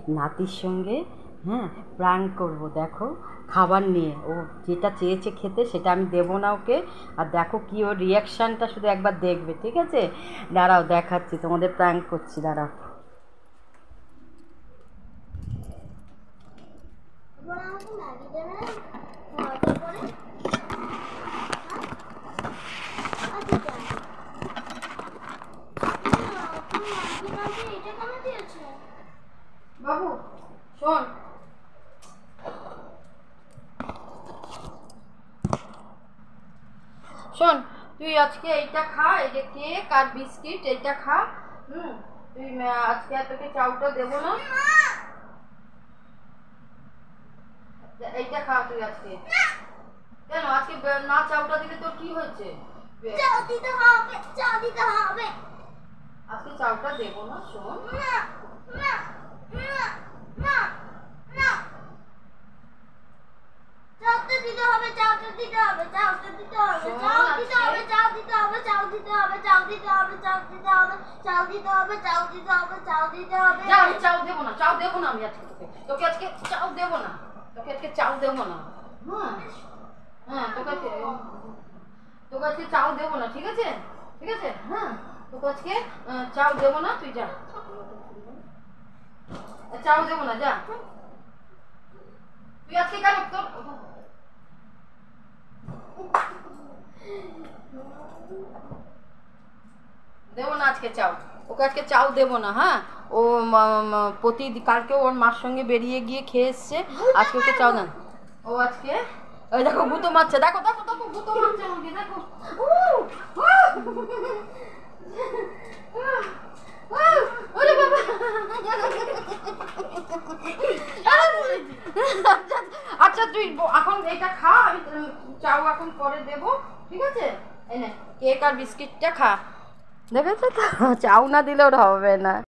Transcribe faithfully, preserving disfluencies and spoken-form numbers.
নাতির সঙ্গে হ্যাঁ প্র্যাঙ্ক করবো। দেখো খাবার নিয়ে, ও যেটা চেয়েছে খেতে সেটা আমি দেবো না ওকে। আর দেখো কি ওর রিয়াকশানটা শুধু একবার দেখবে, ঠিক আছে? দাঁড়াও দেখাচ্ছি, তোমাদের প্র্যাঙ্ক করছি, দাঁড়াও। বাবু শোন, শোন তুই আজকে এইটা খা, এই যে কেক আর বিস্কিট এইটা খা। হুম, তুই আজকে আর তোকে চাউটা দেবো না, এইটা খা তুই আজকে। কেন আজকে না চাউটা দিলে তোর কি হয়েছে? চাউ দিতে হবে, চাউ দিতে হবে। আজকে চাউটা দেবো না, শোন। না না না না না, চাউটা দিতে হবে, চাউটা দিতে হবে, চাউটা দিতে হবে, চাউ দিতে হবে, চাউ দিতে হবে, চাউ দিতে হবে, চাউ দিতে হবে, চাউ দিতে হবে, চাউ দিতে হবে, চাউ দিতে হবে, চাউ দিতে হবে। যা, আমি চাউ দেবো না, চাউ দেবো না আমি আজকে তোকে, তোকে আজকে চাউ দেবো না, তোকে আজকে চাউ দেবো না। হ্যাঁ হ্যাঁ, তোকে আজকে তোকে আজকে চাউ দেবো না, ঠিক আছে? ঠিক আছে, হ্যাঁ তোকে আজকে চাউ দেবো না, তুই যা, চাউ দেবো না, যা তুই আজকে। কেন তোর দেবো না আজকে চাউ, ওকে আজকে চাউ দেবো না। হ্যাঁ, ও প্রতি কালকে ওর মার সঙ্গে বেরিয়ে গিয়ে খেয়ে এসছে, আজকে ওকে চাউ দেন। ও আজকে ওই দেখো গুঁতো মারছে, দেখো দেখো দেখো গুঁতো মারছে আমাকে, দেখো। ওরে বাবা, আচ্ছা তুই এখন এটা খা, আমি চাউ এখন পরে দেবো, ঠিক আছে? এই নে কেক আর বিস্কিটটা খা। দেখেছো তো, চাউ না দিলে ওর হবে না।